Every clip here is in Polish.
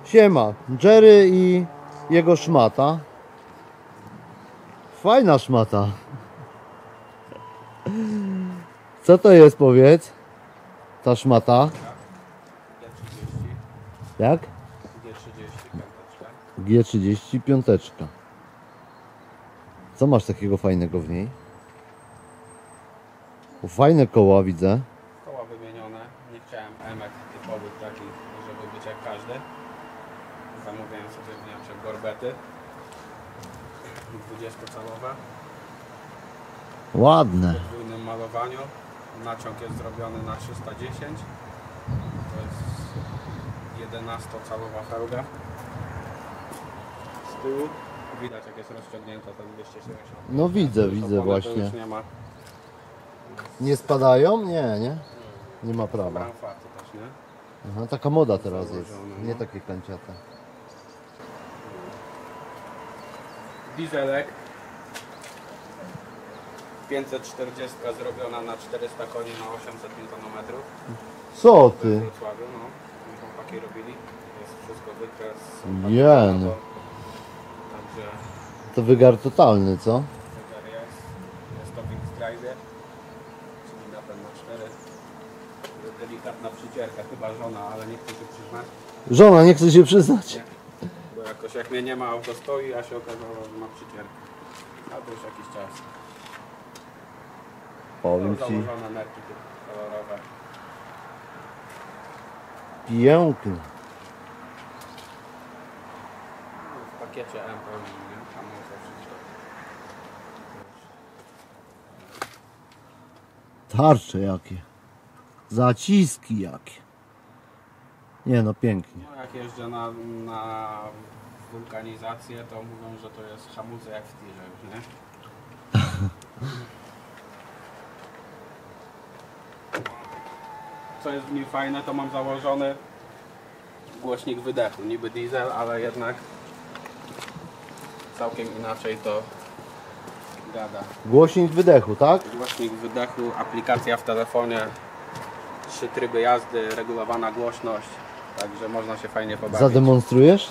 Siema, Jerry i jego szmata. Fajna szmata. Co to jest, powiedz? Ta szmata? Jak? G30 piąteczka. Co masz takiego fajnego w niej? O, fajne koła widzę. Koła wymienione. Nie chciałem emek typowych takich, żeby być jak każdy. Zamówiłem sobie w Niemczech gorbety 20-calowe. Ładne. W podwójnym malowaniu. Naciąg jest zrobiony na 310. To jest 11-calowa felga. Z tyłu widać, jak jest rozciągnięta ten 270. No widzę właśnie. Już nie ma. Nie spadają? Nie. Nie ma prawa. Bramfarty też, nie? Aha, taka moda teraz jest. Założone, Nie no. takie kanciate. Dieselek 540 zrobiona na 400 koni na 800 Nm. Co W ty? Wrocławiu, no. Chłopaki robili. Jest wszystko wykres. Jen. Także To wygar totalny, co? zegar jest. Jest to Wings Drive, czyli napęd na 4. Delikatna przycierka, chyba żona, ale nie chcę się przyznać. Żona nie chce się przyznać. Nie. Bo jakoś jak mnie nie ma, auto stoi, a się okazało, że ma przycierkę. A to już jakiś czas. Powiem No, ci, założone nerki kolorowe. piękny. W pakiecie M pełnym, nie? Tam jest wszystko. Tarcze jakie. Zaciski jakie. Nie no, pięknie. No jak jeżdżę na wulkanizację, to mówią, że to jest hamulce jak w tirze już, nie? Co jest w nim fajne, to mam założony głośnik wydechu. Niby diesel, ale jednak całkiem inaczej to gada. Głośnik wydechu, tak? Głośnik wydechu, aplikacja w telefonie, 3 tryby jazdy, regulowana głośność, także można się fajnie pobawić. Zademonstrujesz?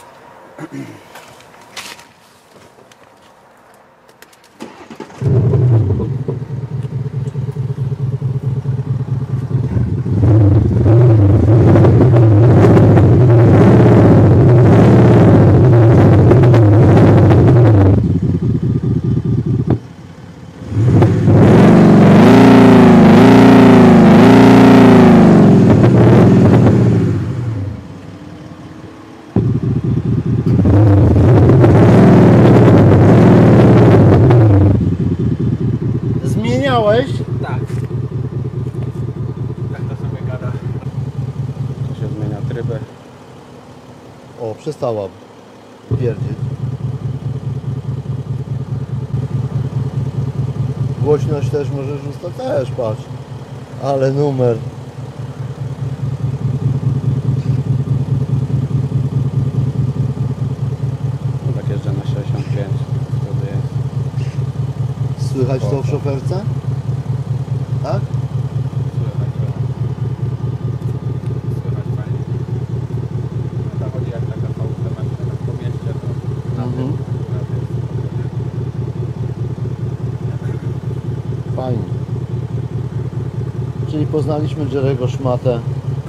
Zmieniałeś? Tak. Tak to sobie gada. Tu się zmienia tryby. O, przestała pierdzieć. Głośność też możesz ustawić? Też, patrz. Ale numer. No tak jeżdżę na 65. Wtedy jest. Słychać to w szoferce? Tak? Słychać, słychać fajnie. No to chodzi jak taka fałsza maszyna po mieście, to na Mhm. tym akurat jest spokojnie. Fajnie. Czyli poznaliśmy Jerry'ego szmatę.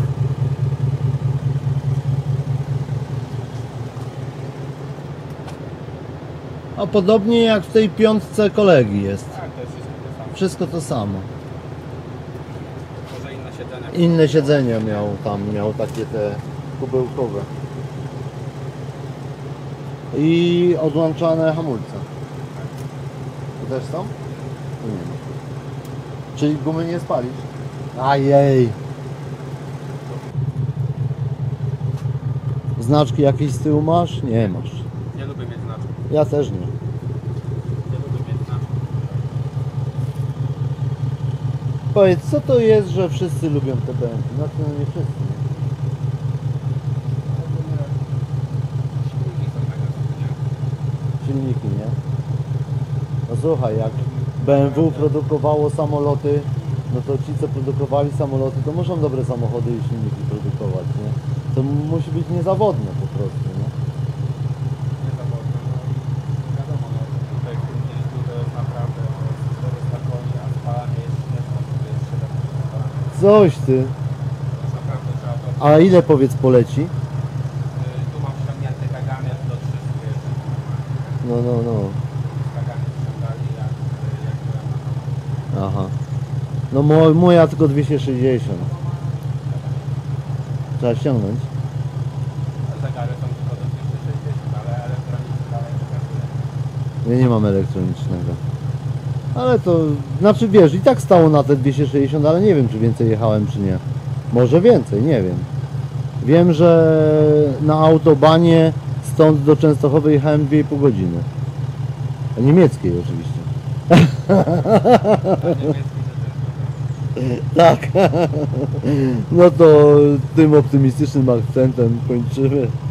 A podobnie jak w tej piątce kolegi jest. Tak, to jest Wszystko wszystko to samo. to samo. Może inne siedzenia. Inne siedzenia miał tam, miał takie te kubełkowe. I odłączane hamulce. To też są? Tu nie ma. Czyli gumy nie spalisz? Ajej. Znaczki jakieś z tyłu masz? Nie masz. Nie lubię mieć znaczków. Ja też nie. Nie lubię mieć znaczków. Powiedz, co to jest, że wszyscy lubią te BMW? Znaczy, no nie wszyscy. Silniki są mega zmieniane. Silniki, nie? No słuchaj, jak BMW produkowało samoloty, no to ci, co produkowali samoloty, to muszą dobre samochody i silniki produkować, nie? To musi być niezawodne po prostu, nie? Niezawodne, no i wiadomo, no tutaj w tym jeździu to jest naprawdę 400 koni, a spalanie jest śmieszne, to jest 700 spalanie. Coś ty. To jest naprawdę trzeba to... A ile powiedz poleci? Tu mam ściągnięty kaganiec do 300 jeszcze. No. Kaganiec ściągali jak byłem na to. Aha. No moja tylko 260. Trzeba ściągnąć. Zegary są tylko do 260, ale elektroniczny dalej pokazuje. Ja nie mam elektronicznego. Ale to, znaczy wiesz, i tak stało na te 260, ale nie wiem czy więcej jechałem czy nie. Może więcej, nie wiem. Wiem, że na autobanie stąd do Częstochowy jechałem 2,5 godziny. A niemieckiej oczywiście. A niemiecki to jest Tak. No to tym optymistycznym akcentem kończymy.